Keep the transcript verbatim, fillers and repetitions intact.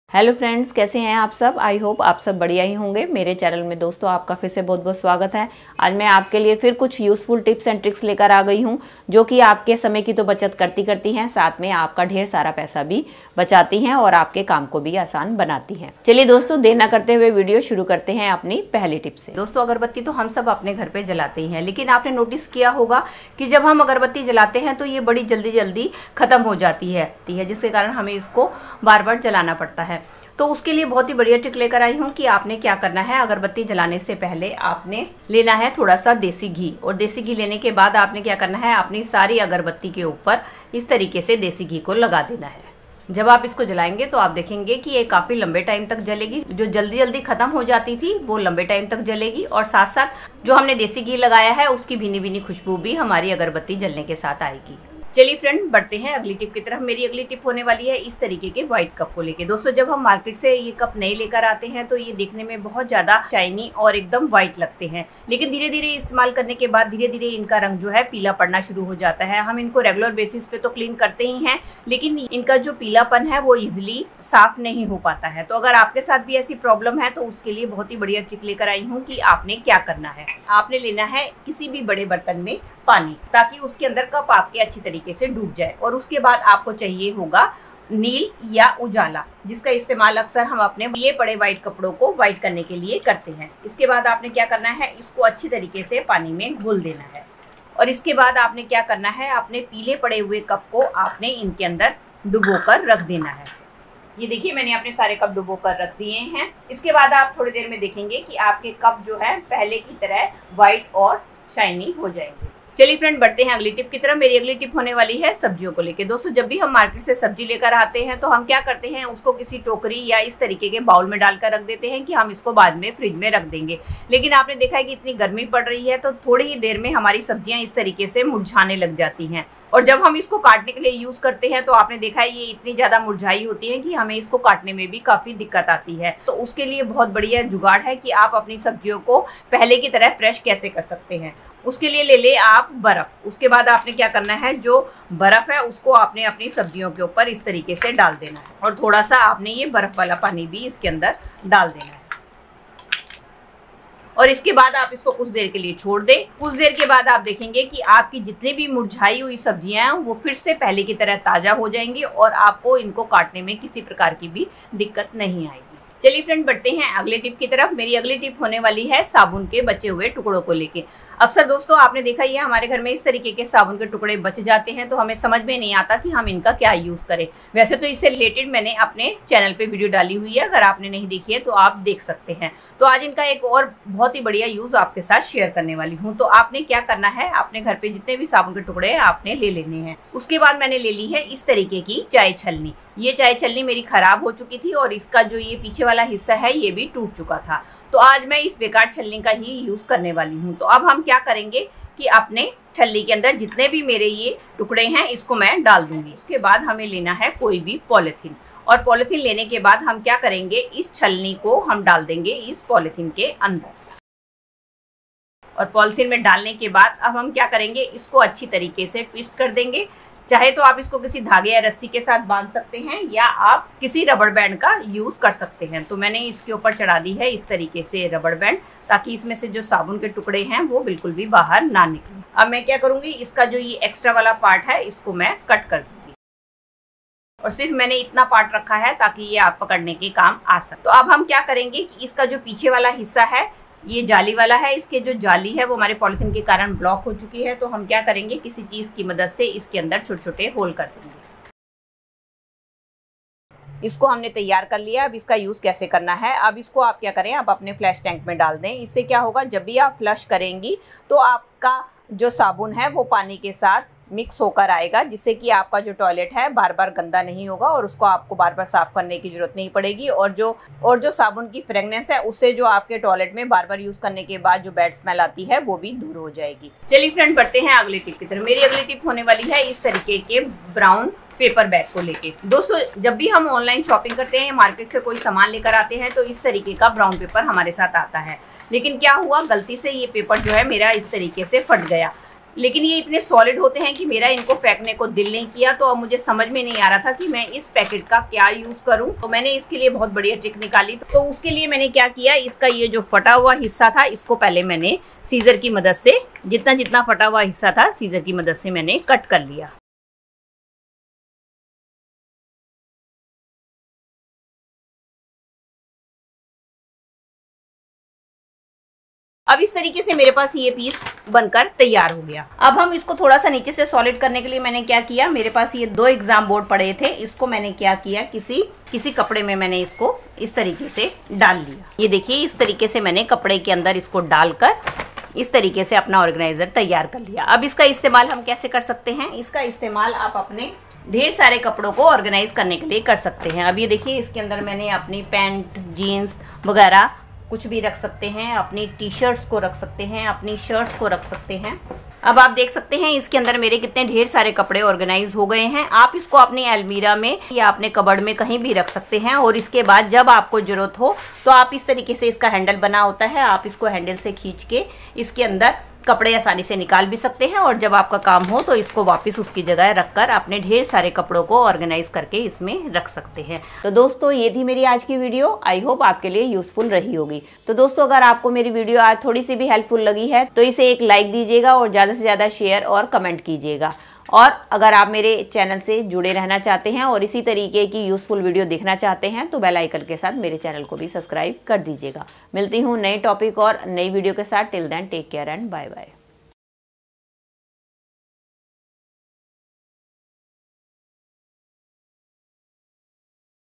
Hello friends, कैसे हैं आप सब। आई होप आप सब बढ़िया ही होंगे। मेरे चैनल में दोस्तों आपका फिर से बहुत बहुत स्वागत है। आज मैं आपके लिए फिर कुछ यूज़फुल टिप्स एंड ट्रिक्स लेकर आ गई हूं, जो कि आपके समय की तो बचत करती करती हैं, साथ में आपका ढेर सारा पैसा भी बचाती हैं और आपके काम को भी आसान बनाती हैं। चलिए दोस्तों, देर ना करते हुए वीडियो शुरू करते हैं अपनी पहली टिप से। दोस्तों, अगरबत्ती तो हम सब अपने घर पर जलाते ही हैं, लेकिन आपने नोटिस किया होगा कि जब हम अगरबत्ती जलाते हैं तो ये बड़ी जल्दी जल्दी खत्म हो जाती है, जिसके कारण हमें इसको बार बार जलाना पड़ता है। तो उसके लिए बहुत ही बढ़िया ट्रिक लेकर आई हूँ कि आपने क्या करना है। अगरबत्ती जलाने से पहले आपने लेना है थोड़ा सा देसी घी, और देसी घी लेने के बाद आपने क्या करना है, अपनी सारी अगरबत्ती के ऊपर इस तरीके से देसी घी को लगा देना है। जब आप इसको जलाएंगे तो आप देखेंगे कि ये काफी लंबे टाइम तक जलेगी। जो जल्दी जल्दी खत्म हो जाती थी वो लंबे टाइम तक जलेगी, और साथ साथ जो हमने देसी घी लगाया है उसकी भीनी भीनी खुशबू भी हमारी अगरबत्ती जलने के साथ आएगी। चलिए फ्रेंड, बढ़ते हैं अगली टिप की तरफ। मेरी अगली टिप होने वाली है इस तरीके के व्हाइट कप को लेके। दोस्तों, जब हम मार्केट से ये कप नए लेकर आते हैं तो ये देखने में बहुत ज्यादा शाइनी और एकदम व्हाइट लगते हैं, लेकिन धीरे धीरे इस्तेमाल करने के बाद धीरे धीरे इनका रंग जो है पीला पड़ना शुरू हो जाता है। हम इनको रेगुलर बेसिस पे तो क्लीन करते ही हैं, लेकिन इनका जो पीलापन है वो इजिली साफ नहीं हो पाता है। तो अगर आपके साथ भी ऐसी प्रॉब्लम है तो उसके लिए बहुत ही बढ़िया ट्रिक लेकर आई हूँ कि आपने क्या करना है। आपने लेना है किसी भी बड़े बर्तन में पानी, ताकि उसके अंदर कप आपके अच्छी तरीके से डूब जाए। और उसके बाद आपको चाहिए होगा नील या उजाला, जिसका इस्तेमाल अक्सर हम अपने पीले पड़े व्हाइट कपड़ों को व्हाइट करने के लिए करते हैं। इसके बाद आपने क्या करना है, इसको अच्छी तरीके से पानी में घोल देना है। और इसके बाद आपने क्या करना है, अपने पीले पड़े हुए कप को आपने इनके अंदर डुबो कर रख देना है। ये देखिए, मैंने अपने सारे कप डुबो कर रख दिए हैं। इसके बाद आप थोड़ी देर में देखेंगे कि आपके कप जो है पहले की तरह व्हाइट और शाइनी हो जाएंगे। चलिए फ्रेंड, बढ़ते हैं अगली टिप की तरफ। मेरी अगली टिप होने वाली है सब्जियों को लेके। दोस्तों, जब भी हम मार्केट से सब्जी लेकर आते हैं तो हम क्या करते हैं, उसको किसी टोकरी या इस तरीके के बाउल में डालकर रख देते हैं कि हम इसको बाद में फ्रिज में रख देंगे। लेकिन आपने देखा है कि इतनी गर्मी पड़ रही है तो थोड़ी ही देर में हमारी सब्जियां इस तरीके से मुरझाने लग जाती हैं, और जब हम इसको काटने के लिए यूज करते हैं तो आपने देखा है ये इतनी ज्यादा मुरझाई होती है कि हमें इसको काटने में भी काफी दिक्कत आती है। तो उसके लिए बहुत बढ़िया जुगाड़ है कि आप अपनी सब्जियों को पहले की तरह फ्रेश कैसे कर सकते हैं। उसके लिए ले ले आप बर्फ। उसके बाद आपने क्या करना है, जो बर्फ है उसको आपने अपनी सब्जियों के ऊपर इस तरीके से डाल देना है, और थोड़ा सा आपने ये बर्फ वाला पानी भी इसके अंदर डाल देना है। और इसके बाद आप इसको कुछ देर के लिए छोड़ दें। कुछ देर के बाद आप देखेंगे कि आपकी जितनी भी मुरझाई हुई सब्जियां हैं वो फिर से पहले की तरह ताजा हो जाएंगी, और आपको इनको काटने में किसी प्रकार की भी दिक्कत नहीं आएगी। चलिए फ्रेंड, बढ़ते हैं अगले टिप की तरफ। मेरी अगली टिप होने वाली है साबुन के बचे हुए टुकड़ों को लेके। अक्सर दोस्तों आपने देखा ही है, हमारे घर में इस तरीके के साबुन के टुकड़े बच जाते हैं तो हमें समझ में नहीं आता कि हम इनका क्या यूज करें। वैसे तो इससे रिलेटेड मैंने अपने चैनल पे वीडियो डाली हुई है, अगर आपने नहीं देखी है तो आप देख सकते हैं। तो आज इनका एक और बहुत ही बढ़िया यूज आपके साथ शेयर करने वाली हूँ। तो आपने क्या करना है, अपने घर पे जितने भी साबुन के टुकड़े हैं आपने ले लेने हैं। उसके बाद मैंने ले ली है इस तरीके की चाय छलनी। ये चाय छलनी मेरी खराब हो चुकी थी और इसका जो ये पीछे वाला हिस्सा है ये भी टूट चुका था। तो आज मैं इस बेकार छलनी का ही यूज करने वाली हूँ। तो अब हम क्या करेंगे कि अपने छलनी के अंदर जितने भी मेरे ये टुकड़े हैं इसको मैं डाल दूंगी। उसके बाद हमें लेना है कोई भी पॉलिथीन, और पॉलिथीन लेने के बाद हम क्या करेंगे, इस छलनी को हम डाल देंगे इस पॉलिथीन के अंदर। और पॉलिथीन में डालने के बाद अब हम क्या करेंगे, इसको अच्छी तरीके से ट्विस्ट कर देंगे। चाहे तो आप इसको किसी धागे या रस्सी के साथ बांध सकते हैं, या आप किसी रबड़ बैंड का यूज कर सकते हैं। तो मैंने इसके ऊपर चढ़ा दी है इस तरीके से रबड़ बैंड, ताकि इसमें से जो साबुन के टुकड़े हैं वो बिल्कुल भी बाहर ना निकले। अब मैं क्या करूंगी, इसका जो ये एक्स्ट्रा वाला पार्ट है इसको मैं कट कर दूंगी, और सिर्फ मैंने इतना पार्ट रखा है ताकि ये आप पकड़ने के काम आ सके। तो अब हम क्या करेंगे कि इसका जो पीछे वाला हिस्सा है ये जाली वाला है, इसके जो जाली है वो हमारे पॉलिथीन के कारण ब्लॉक हो चुकी है। तो हम क्या करेंगे, किसी चीज की मदद से इसके अंदर छोटे छोटे होल कर देंगे। इसको हमने तैयार कर लिया। अब इसका यूज कैसे करना है, अब इसको आप क्या करें, आप अपने फ्लैश टैंक में डाल दें। इससे क्या होगा, जब भी आप फ्लश करेंगी तो आपका जो साबुन है वो पानी के साथ मिक्स होकर आएगा, जिससे कि आपका जो टॉयलेट है बार बार गंदा नहीं होगा और उसको आपको बार बार साफ करने की जरूरत नहीं पड़ेगी। और जो और जो साबुन की फ्रेगनेंस है उससे जो आपके टॉयलेट में बार बार यूज करने के बाद जो बैड स्मेल आती है वो भी दूर हो जाएगी। चलिए फ्रेंड, बढ़ते हैं अगली टिप की तरफ। मेरी अगली टिप होने वाली है इस तरीके के ब्राउन पेपर बैग को लेके। दोस्तों, जब भी हम ऑनलाइन शॉपिंग करते हैं, मार्केट से कोई सामान लेकर आते हैं तो इस तरीके का ब्राउन पेपर हमारे साथ आता है। लेकिन क्या हुआ, गलती से ये पेपर जो है मेरा इस तरीके से फट गया। लेकिन ये इतने सॉलिड होते हैं कि मेरा इनको फेंकने को दिल नहीं किया। तो अब मुझे समझ में नहीं आ रहा था कि मैं इस पैकेट का क्या यूज करूं। तो मैंने इसके लिए बहुत बढ़िया ट्रिक निकाली। तो उसके लिए मैंने क्या किया, इसका ये जो फटा हुआ हिस्सा था इसको पहले मैंने सीजर की मदद से, जितना जितना फटा हुआ हिस्सा था सीजर की मदद से मैंने कट कर लिया। अब इस तरीके से मेरे पास ये पीस बनकर तैयार हो गया। अब हम इसको थोड़ा सा नीचे से सॉलिड करने के लिए मैंने क्या किया, मेरे पास ये दो एग्जाम बोर्ड पड़े थे, इसको मैंने क्या किया, किसी किसी कपड़े में मैंने इसको इस तरीके से डाल लिया। ये देखिए इस तरीके से मैंने कपड़े के अंदर इसको डालकर इस तरीके से अपना ऑर्गेनाइजर तैयार कर लिया। अब इसका इस्तेमाल हम कैसे कर सकते हैं, इसका इस्तेमाल आप अपने ढेर सारे कपड़ों को ऑर्गेनाइज करने के लिए कर सकते हैं। अब ये देखिए इसके अंदर मैंने अपनी पैंट, जीन्स वगैरह कुछ भी रख सकते हैं, अपनी टी शर्ट्स को रख सकते हैं, अपनी शर्ट्स को रख सकते हैं। अब आप देख सकते हैं इसके अंदर मेरे कितने ढेर सारे कपड़े ऑर्गेनाइज हो गए हैं। आप इसको अपनी अलमीरा में या अपने कबर्ड में कहीं भी रख सकते हैं। और इसके बाद जब आपको जरूरत हो तो आप इस तरीके से, इसका हैंडल बना होता है, आप इसको हैंडल से खींच के इसके अंदर कपड़े आसानी से निकाल भी सकते हैं। और जब आपका काम हो तो इसको वापस उसकी जगह रखकर अपने ढेर सारे कपड़ों को ऑर्गेनाइज करके इसमें रख सकते हैं। तो दोस्तों ये थी मेरी आज की वीडियो, आई होप आपके लिए यूजफुल रही होगी। तो दोस्तों अगर आपको मेरी वीडियो आज थोड़ी सी भी हेल्पफुल लगी है तो इसे एक लाइक दीजिएगा और ज़्यादा से ज़्यादा शेयर और कमेंट कीजिएगा। और अगर आप मेरे चैनल से जुड़े रहना चाहते हैं और इसी तरीके की यूजफुल वीडियो देखना चाहते हैं तो बेल आइकन के साथ मेरे चैनल को भी सब्सक्राइब कर दीजिएगा। मिलती हूँ नए टॉपिक और नई वीडियो के साथ। Till then take care and bye bye.